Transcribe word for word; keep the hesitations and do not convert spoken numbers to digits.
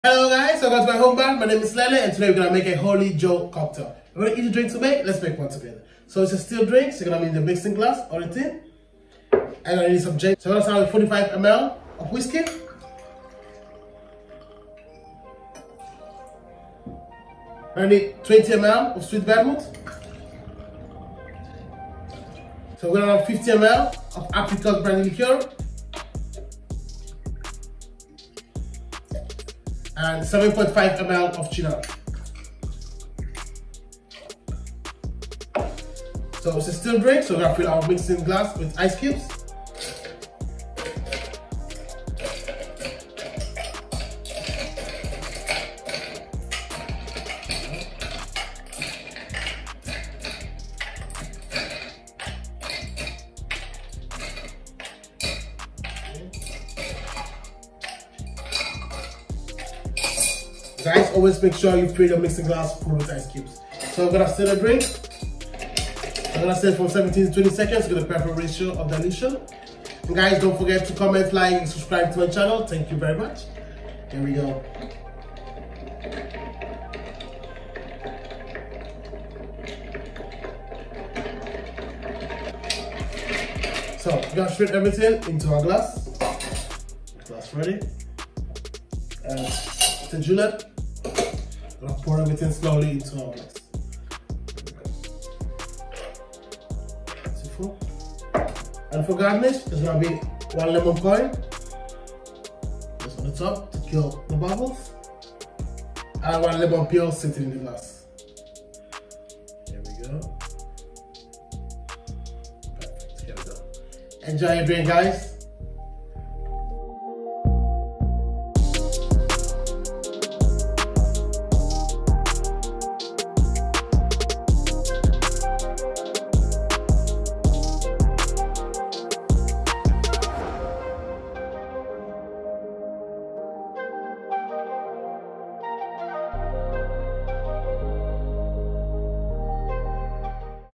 Hello guys, welcome to my home bar. My name is Lele and today we're gonna make a Holy Joe cocktail. We're gonna eat a drink to make, let's make one together. So it's a still drink, so you're gonna need the mixing glass or a tin. And I need some gin. So I'm gonna start with forty-five milliliters of whiskey. I need twenty milliliters of sweet vermouth. So we're gonna have fifty milliliters of apricot brandy liqueur. And seven point five milliliters of Cynar. So it's a still drink, so we're gonna fill our mixing glass with ice cubes. Guys, always make sure you fill your mixing glass full with ice cubes. So we're gonna stir the drink. I'm gonna stir for seventeen to twenty seconds to get the perfect ratio of dilution. And guys, don't forget to comment, like, and subscribe to my channel. Thank you very much. Here we go. So we're gonna straight everything into our glass. Glass ready. And the julep. I'm gonna pour everything slowly into our glass. Beautiful. And for garnish, there's gonna be one lemon coin. Just on the top to kill the bubbles. And one lemon peel sitting in the glass. Here we go. Perfect. Here we go. Enjoy your drink, guys.